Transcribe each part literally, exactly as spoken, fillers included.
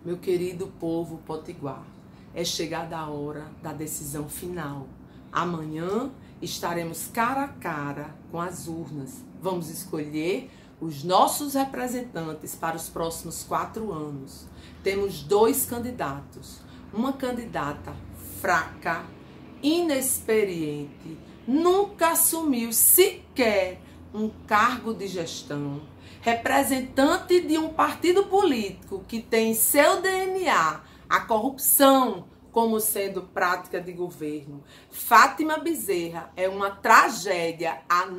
Meu querido povo potiguar, é chegada a hora da decisão final. Amanhã estaremos cara a cara com as urnas. Vamos escolher os nossos representantes para os próximos quatro anos. Temos dois candidatos. Uma candidata fraca, inexperiente, nunca assumiu sequer um cargo de gestão, representante de um partido político que tem em seu D N A a corrupção como sendo prática de governo. Fátima Bezerra é uma tragédia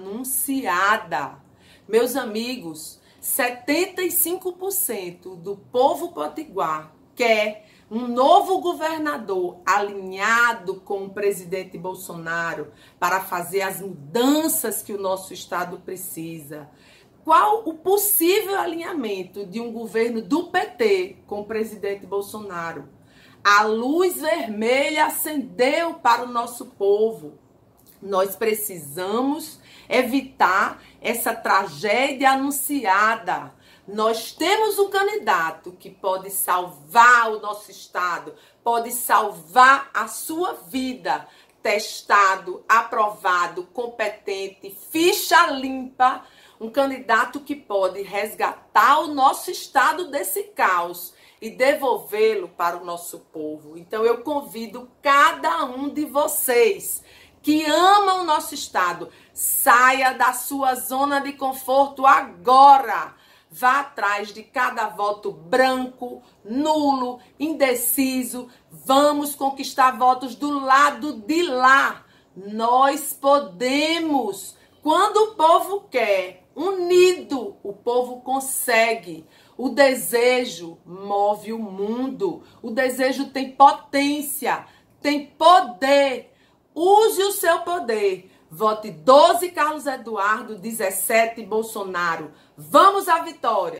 anunciada. Meus amigos, setenta e cinco por cento do povo potiguar quer um novo governador alinhado com o presidente Bolsonaro para fazer as mudanças que o nosso estado precisa. Qual o possível alinhamento de um governo do P T com o presidente Bolsonaro? A luz vermelha acendeu para o nosso povo. Nós precisamos evitar essa tragédia anunciada. Nós temos um candidato que pode salvar o nosso estado, pode salvar a sua vida. Testado, aprovado, competente, ficha limpa. Um candidato que pode resgatar o nosso estado desse caos e devolvê-lo para o nosso povo. Então eu convido cada um de vocês que amam o nosso estado, saia da sua zona de conforto agora. Vá atrás de cada voto branco, nulo, indeciso. Vamos conquistar votos do lado de lá. Nós podemos. Quando o povo quer, unido, o povo consegue. O desejo move o mundo. O desejo tem potência, tem poder. Use o seu poder. Vote doze Carlos Eduardo, dezessete Bolsonaro. Vamos à vitória!